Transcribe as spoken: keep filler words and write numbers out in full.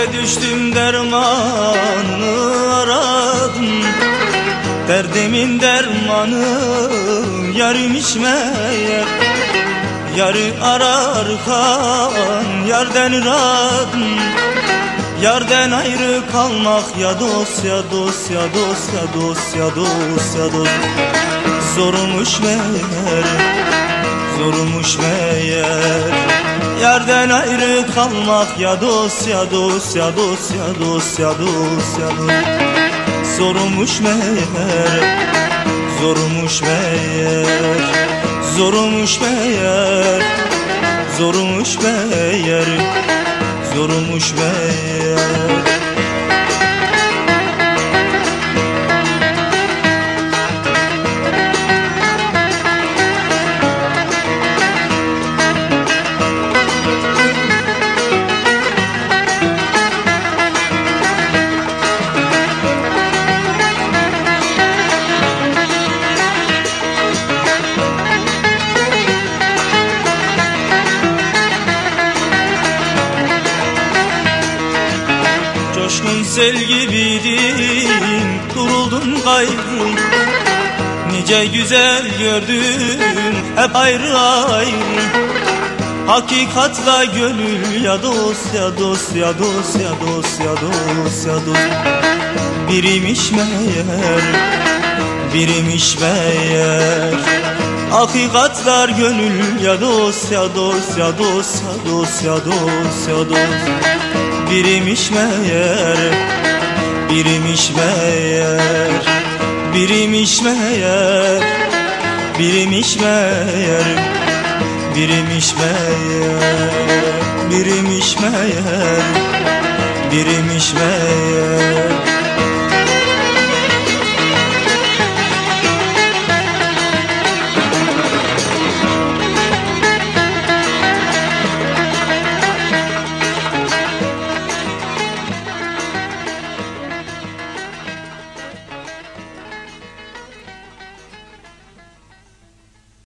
derde düştüm, dermanını aradım. Derdimin dermanı yarımış meğer. Yarı ararken yarden iradım. Yarden ayrı kalmak ya dost ya dost ya dost ya dost ya dost ya dost. Zormuş meğer, zormuş meğer. Yarden ayrı kalmak ya dost ya dost ya dost ya dost ya dost ya dost. Zormuş meğer, zormuş meğer, zormuş meğer, zormuş meğer, zormuş meğer. Coşkun sel gibiydin, duruldun gayrı. Nice güzel gördüm, hep ayrı ayrı. Hakikatla gönül ya dost ya dost ya dost ya dost ya dost ya dost. Birimiş meğer, birimiş meğer. Hakikatlar gönül ya dost ya dost ya dost ya dost ya dost ya dost. Birimiş meğer, birimiş meğer, birimiş meğer, birimiş meğer, birimiş meğer, birimiş meğer, birimiş meğer.